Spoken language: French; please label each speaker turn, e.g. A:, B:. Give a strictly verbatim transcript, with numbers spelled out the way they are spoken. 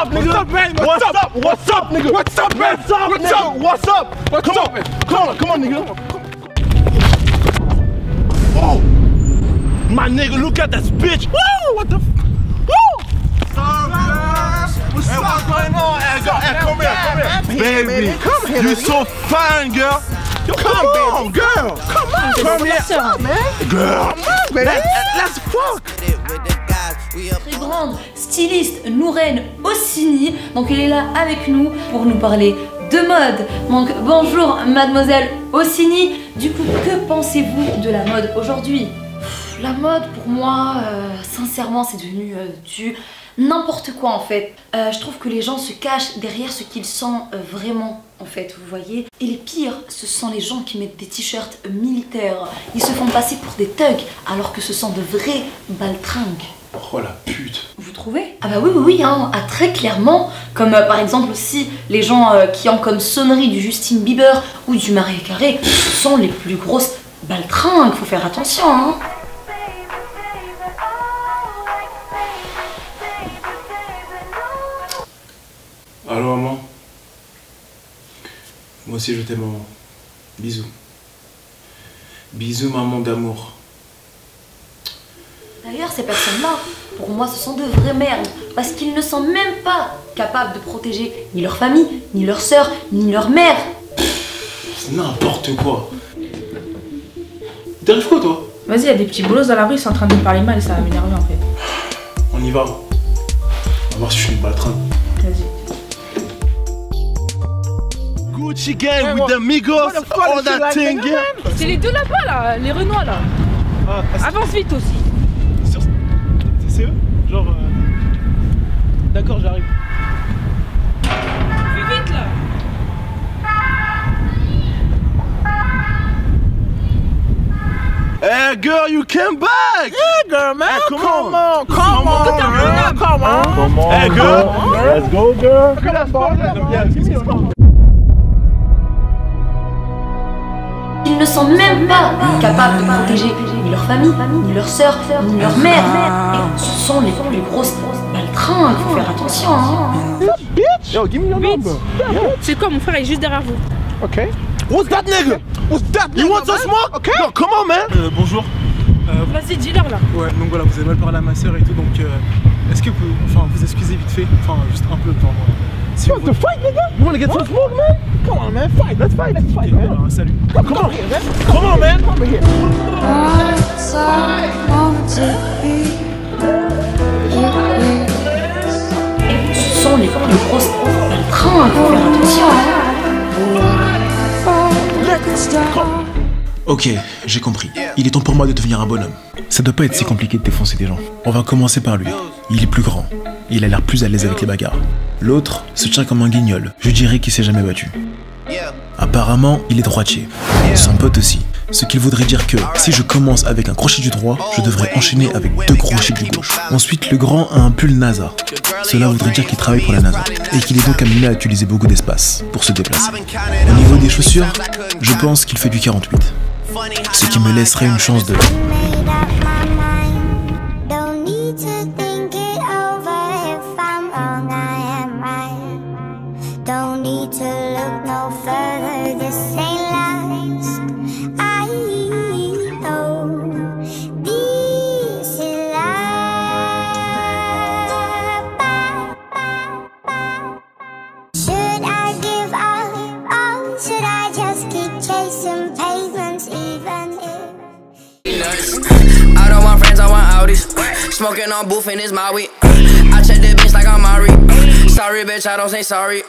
A: up, nigga? What's up, man? What's up? What's up, nigga? What's up, man? What's up, What's up? What's up? What's come up, on, man? Come on, come on, nigga. Oh, my nigga, look at this bitch. Woo! What the? Woo! What's up, man? What's hey, up? What's going on? Hey, go, hey, come here, come here, baby. Come here, you so fine, girl. Yo, come, come on, baby. Girl. Come on, come here. What's up, man? Girl, come on, baby. Let's fuck.
B: Très grande styliste Nouraine Ossini, donc elle est là avec nous pour nous parler de mode. Donc bonjour mademoiselle Ossini, du coup que pensez-vous de la mode aujourd'hui? La mode pour moi, euh, sincèrement c'est devenu euh, du n'importe quoi en fait. Euh, je trouve que les gens se cachent derrière ce qu'ils sont euh, vraiment en fait, vous voyez. Et les pires, ce sont les gens qui mettent des t-shirts militaires. Ils se font passer pour des thugs alors que ce sont de vrais baltringues.
A: Oh la pute.
B: Vous trouvez? Ah bah oui oui oui hein, ah, très clairement. Comme euh, par exemple aussi les gens euh, qui ont comme sonnerie du Justin Bieber ou du Mariah Carey, ce sont les plus grosses baltringues, faut faire attention hein.
A: Allô maman. Moi aussi je t'aime maman. Bisous. Bisous maman d'amour.
B: D'ailleurs, ces personnes-là, pour moi, ce sont de vraies merdes. Parce qu'ils ne sont même pas capables de protéger ni leur famille, ni leur sœur, ni leur mère.
A: C'est n'importe quoi. T'arrives quoi, toi?
C: Vas-y, il y a des petits bolos dans la rue, ils sont en train de me parler mal et ça va m'énerver en fait.
A: On y va. On va voir si je suis une baltringue.
C: Vas-y.
A: Gucci gang with the Migos, all that thing, yeah.
C: C'est les deux là-bas, là, les Renois, là. Ah, avance vite aussi.
A: C'est eux? Genre... Euh... D'accord, j'arrive.
C: Fais vite là.
A: Hey girl, you came back!
D: Yeah girl, man!
A: Hey, come,
D: come
A: on.
D: on! Come on! Come on! Come on!
A: Come on! Hey girl! Let's go girl!
D: Look at that ball!
B: Ils ne sont même pas capables de protéger ni leur famille, ni leur sœur, ni leur mère. Et ce sont les plus grosses baltringues, faut faire attention hein.
D: Bitch! Yo, give me your number.
C: C'est quoi, mon frère est juste derrière vous.
D: Ok.
A: What's that nigga? What's that nigga? You want some smoke? Okay. Yo, come on man!
E: Euh, bonjour. Euh,
C: Vas-y, dis-leur là.
E: Ouais, donc voilà, vous avez mal parlé à ma soeur et tout, donc euh, est-ce que vous, enfin, vous excusez vite fait, enfin juste un peu de temps.
D: Si you want to fight, nigga? You want to get some smoke, man? Come on, man, fight. Let's fight. Let's fight, man.
E: Voilà, salut.
D: Come, come on, here, man. Come on, man. Come here.
B: Et ce sont les plus grosses baltringues, faut faire attention hein.
F: Ok, j'ai compris. Il est temps pour moi de devenir un bonhomme. Ça doit pas être si compliqué de défoncer des gens. On va commencer par lui. Il est plus grand. Il a l'air plus à l'aise avec les bagarres. L'autre se tient comme un guignol. Je dirais qu'il s'est jamais battu. Apparemment, il est droitier. Son pote aussi. Ce qu'il voudrait dire que, si je commence avec un crochet du droit, je devrais enchaîner avec deux crochets du gauche. Ensuite, le grand a un pull NASA. Cela voudrait dire qu'il travaille pour la NASA, et qu'il est donc amené à utiliser beaucoup d'espace pour se déplacer. Au niveau des chaussures, je pense qu'il fait du quarante-huit. Ce qui me laisserait une chance de...
G: I don't want friends, I want Audis. Smoking on booth and it's my weed. I check the bitch like I'm Mari. Sorry, bitch, I don't say sorry.